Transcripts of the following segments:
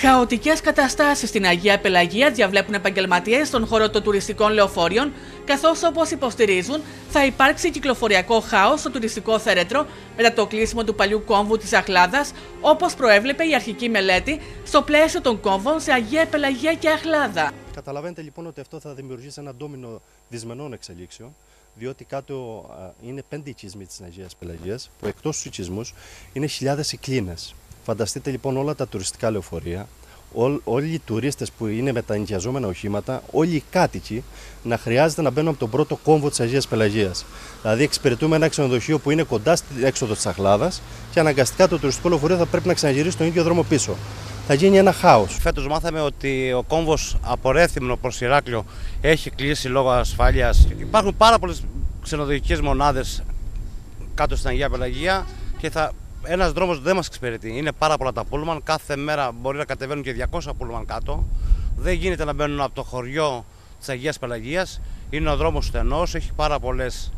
Χαοτικές καταστάσεις στην Αγία Πελαγία διαβλέπουν επαγγελματίες στον χώρο των τουριστικών λεωφορείων, καθώς, όπως υποστηρίζουν, θα υπάρξει κυκλοφοριακό χάος στο τουριστικό θέρετρο μετά το κλείσιμο του παλιού κόμβου της Αχλάδας, όπως προέβλεπε η αρχική μελέτη στο πλαίσιο των κόμβων σε Αγία Πελαγία και Αχλάδα. Καταλαβαίνετε λοιπόν ότι αυτό θα δημιουργήσει ένα ντόμινο δυσμενών εξελίξεων, διότι κάτω είναι 5 οικισμοί της Αγίας Πελαγίας, που εκτός στους οικισμούς είναι χιλιάδες οι κλίνες. Φανταστείτε λοιπόν όλα τα τουριστικά λεωφορεία, όλοι οι τουρίστες που είναι με τα ενοικιαζόμενα οχήματα, όλοι οι κάτοικοι να χρειάζεται να μπαίνουν από τον πρώτο κόμβο της Αγίας Πελαγίας. Δηλαδή, εξυπηρετούμε ένα ξενοδοχείο που είναι κοντά στην έξοδο της Αχλάδας και αναγκαστικά το τουριστικό λεωφορείο θα πρέπει να ξαναγυρίσει τον ίδιο δρόμο πίσω. Θα γίνει ένα χάος. Φέτος μάθαμε ότι ο κόμβος από Ρέθυμνο προς Ηράκλειο έχει κλείσει λόγω ασφάλειας. Υπάρχουν πάρα πολλές ξενοδοχειακές μονάδες κάτω στην Αγία Πελαγία και ένας δρόμος δεν μας εξυπηρετεί. Είναι πάρα πολλά τα πούλμαν. Κάθε μέρα μπορεί να κατεβαίνουν και 200 πούλμαν κάτω. Δεν γίνεται να μπαίνουν από το χωριό της Αγίας Πελαγίας. Είναι ο δρόμος στενός, έχει πάρα πολλές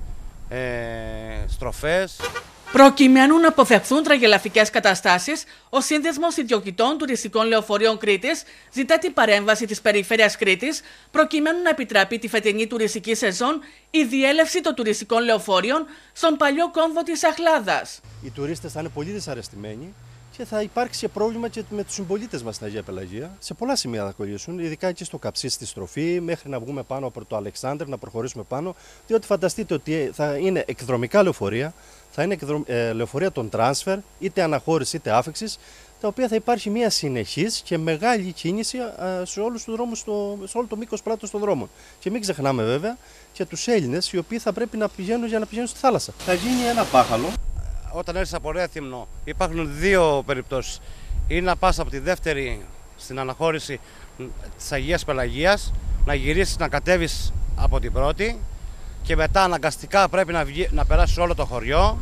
στροφές. Προκειμένου να αποφευχθούν τραγελαφικές καταστάσεις, ο Σύνδεσμος Ιδιοκτητών Τουριστικών Λεωφορείων Κρήτης ζητά την παρέμβαση της Περιφέρειας Κρήτης, προκειμένου να επιτραπεί τη φετινή τουριστική σεζόν η διέλευση των τουριστικών λεωφορείων στον παλιό κόμβο της Αχλάδας. Οι τουρίστες θα είναι πολύ δυσαρεστημένοι και θα υπάρξει και πρόβλημα και με τους συμπολίτες μας στην Αγία Πελαγία. Σε πολλά σημεία θα κολλήσουν, ειδικά εκεί στο Καψί στη στροφή, μέχρι να βγούμε πάνω από το Αλεξάνδρ, να προχωρήσουμε πάνω. Διότι φανταστείτε ότι θα είναι εκδρομικά λεωφορεία, θα είναι λεωφορεία των τράνσφερ, είτε αναχώρηση είτε άφηξης, τα οποία θα υπάρχει μια συνεχής και μεγάλη κίνηση σε όλους τους δρόμους, σε όλο το μήκος πλάτος των δρόμων. Και μην ξεχνάμε βέβαια και τους Έλληνες, οι οποίοι θα πρέπει να πηγαίνουν για να πηγαίνουν στη θάλασσα. Θα γίνει ένα μπάχαλο. Όταν έρθεις από Ρέθυμνο υπάρχουν δύο περιπτώσεις. Ή να πας από τη δεύτερη στην αναχώρηση της Αγίας Πελαγίας, να γυρίσεις να κατέβεις από την πρώτη και μετά αναγκαστικά πρέπει να περάσεις όλο το χωριό.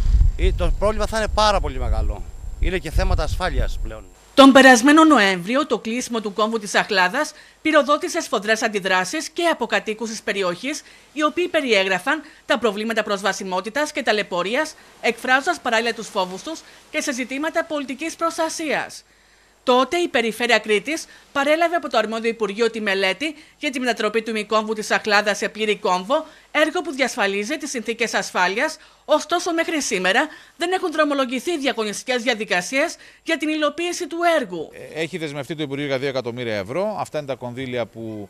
Το πρόβλημα θα είναι πάρα πολύ μεγάλο. Είναι και θέματα ασφάλειας πλέον. Τον περασμένο Νοέμβριο, το κλείσιμο του κόμβου της Αχλάδας πυροδότησε σφοδρές αντιδράσεις και από κατοίκους της περιοχής, οι οποίοι περιέγραφαν τα προβλήματα προσβασιμότητας και ταλαιπωρίας, εκφράζοντας παράλληλα τους φόβους τους και σε ζητήματα πολιτικής προστασίας. Τότε η Περιφέρεια Κρήτης παρέλαβε από το αρμόδιο Υπουργείο τη μελέτη για τη μετατροπή του ημικόμβου της Αχλάδας σε πλήρη κόμβο, έργο που διασφαλίζει τις συνθήκες ασφάλειας, ωστόσο μέχρι σήμερα δεν έχουν δρομολογηθεί διαγωνιστικές διαδικασίες για την υλοποίηση του έργου. Έχει δεσμευτεί το Υπουργείο για 2 εκατομμύρια ευρώ. Αυτά είναι τα κονδύλια που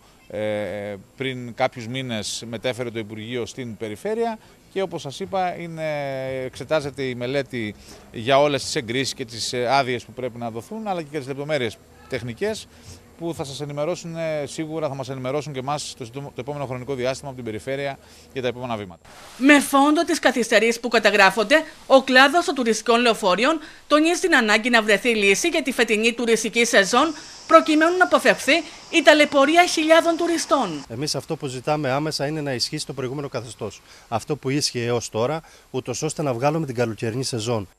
πριν κάποιους μήνες μετέφερε το Υπουργείο στην Περιφέρεια. Και όπως σας είπα, εξετάζεται η μελέτη για όλες τις εγκρίσεις και τις άδειες που πρέπει να δοθούν, αλλά και για τις λεπτομέρειες τεχνικές που θα σας ενημερώσουν, σίγουρα θα μας ενημερώσουν και εμάς το επόμενο χρονικό διάστημα από την Περιφέρεια για τα επόμενα βήματα. Με φόντο τις καθυστερήσεις που καταγράφονται, ο κλάδος των τουριστικών λεωφορείων τονίζει την ανάγκη να βρεθεί λύση για τη φετινή τουριστική σεζόν, προκειμένου να αποφευχθεί η ταλαιπωρία χιλιάδων τουριστών. Εμείς αυτό που ζητάμε άμεσα είναι να ισχύσει το προηγούμενο καθεστώς. Αυτό που ίσχυε έως τώρα, ούτως ώστε να βγάλουμε την καλοκαιρινή σεζόν.